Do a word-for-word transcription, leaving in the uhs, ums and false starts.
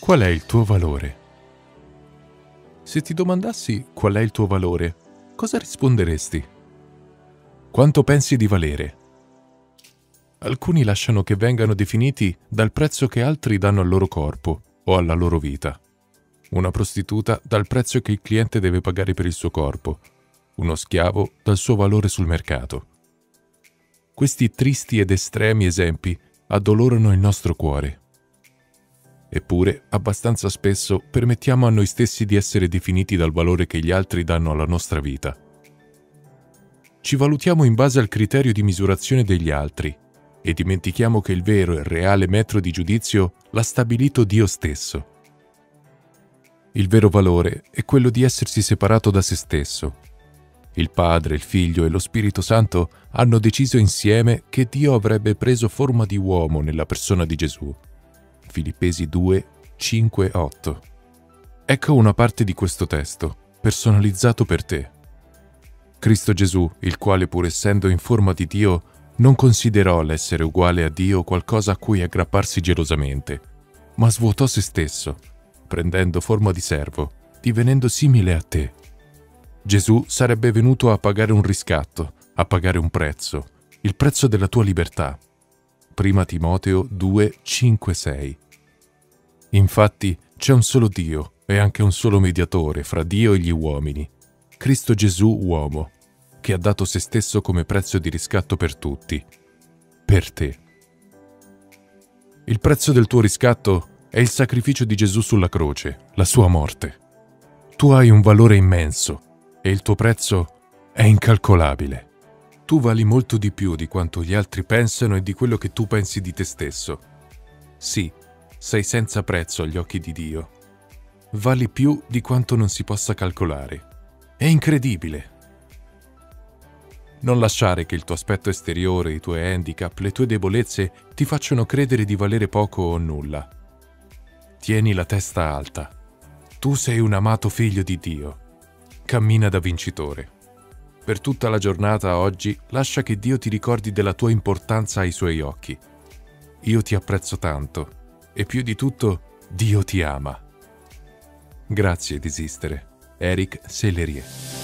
Qual è il tuo valore? Se ti domandassi qual è il tuo valore, cosa risponderesti? Quanto pensi di valere? Alcuni lasciano che vengano definiti dal prezzo che altri danno al loro corpo o alla loro vita. Una prostituta dal prezzo che il cliente deve pagare per il suo corpo, uno schiavo dal suo valore sul mercato. Questi tristi ed estremi esempi addolorano il nostro cuore. Eppure, abbastanza spesso permettiamo a noi stessi di essere definiti dal valore che gli altri danno alla nostra vita. Ci valutiamo in base al criterio di misurazione degli altri e dimentichiamo che il vero e reale metro di giudizio l'ha stabilito Dio stesso. Il vero valore è quello di essersi separato da se stesso. Il Padre, il Figlio e lo Spirito Santo hanno deciso insieme che Dio avrebbe preso forma di uomo nella persona di Gesù. Filippesi due, cinque, otto. Ecco una parte di questo testo, personalizzato per te. Cristo Gesù, il quale pur essendo in forma di Dio, non considerò l'essere uguale a Dio qualcosa a cui aggrapparsi gelosamente, ma svuotò se stesso, prendendo forma di servo, divenendo simile a te. Gesù sarebbe venuto a pagare un riscatto, a pagare un prezzo, il prezzo della tua libertà. Prima Timoteo due, cinque, sei. Infatti c'è un solo Dio e anche un solo mediatore fra Dio e gli uomini, Cristo Gesù uomo, che ha dato se stesso come prezzo di riscatto per tutti, per te. Il prezzo del tuo riscatto è il sacrificio di Gesù sulla croce, la sua morte. Tu hai un valore immenso e il tuo prezzo è incalcolabile. Tu vali molto di più di quanto gli altri pensano e di quello che tu pensi di te stesso. Sì, sei senza prezzo agli occhi di Dio. Vali più di quanto non si possa calcolare. È incredibile. Non lasciare che il tuo aspetto esteriore, i tuoi handicap, le tue debolezze ti facciano credere di valere poco o nulla. Tieni la testa alta. Tu sei un amato figlio di Dio. Cammina da vincitore. Per tutta la giornata oggi, lascia che Dio ti ricordi della tua importanza ai suoi occhi. Io ti apprezzo tanto e più di tutto, Dio ti ama. Grazie di esistere. Eric Sellerier.